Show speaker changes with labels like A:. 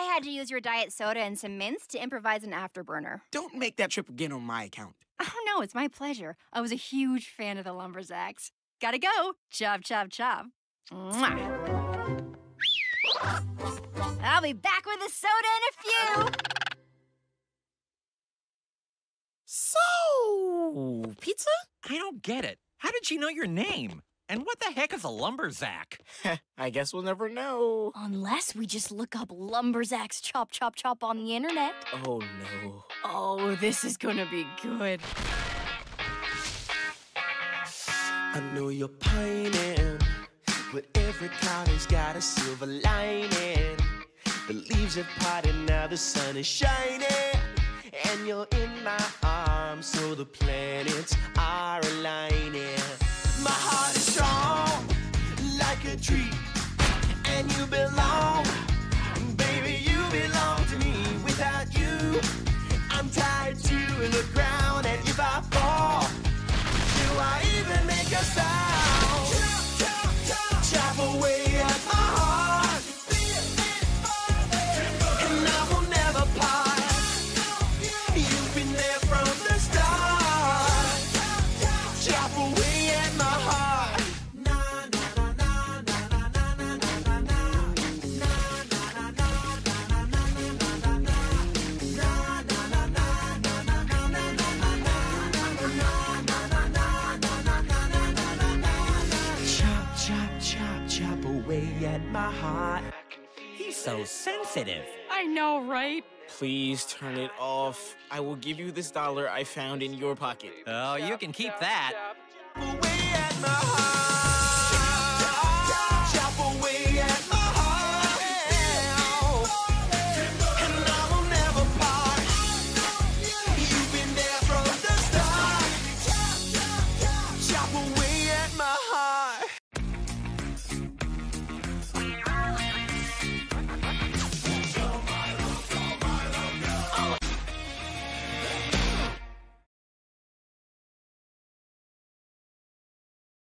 A: had to use your diet soda and some mints to improvise an afterburner.
B: Don't make that trip again on my account.
A: Oh, no, it's my pleasure. I was a huge fan of the Lumberzacks. Gotta go. Chop, chop, chop. Mwah. I'll be back with a soda in a few.
C: So, pizza? I don't get it. How did she know your name? And what the heck is a lumberzack?
B: I guess we'll never know.
A: Unless we just look up Lumberzacks chop, chop, chop on the internet.
B: Oh, no.
A: Oh, this is gonna be good.
D: I know you're pining, but every cloud has got a silver lining. The leaves have parted, now the sun is shining. And you're in my arms, so the planets are aligning. My heart is strong, like a tree, and you belong. Baby, you belong to me. Without you, I'm tied to the ground. And if I fall, do I even make a sound? Chop, chop, chop, chop away at my heart, and I will never part. You've been there from the start. Chop away at my heart. Chop, chop, chop, chop away at my heart.
C: He's so sensitive.
A: I know, right?
B: Please turn it off. I will give you this dollar I found in your pocket.
C: Oh, you can keep that.